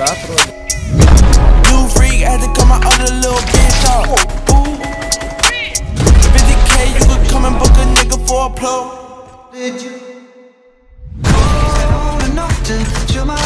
4. New freak had to cut my other little bitch off. Ooh. 50K, you could come and book a nigga for a plug. Did you? Enough to chill my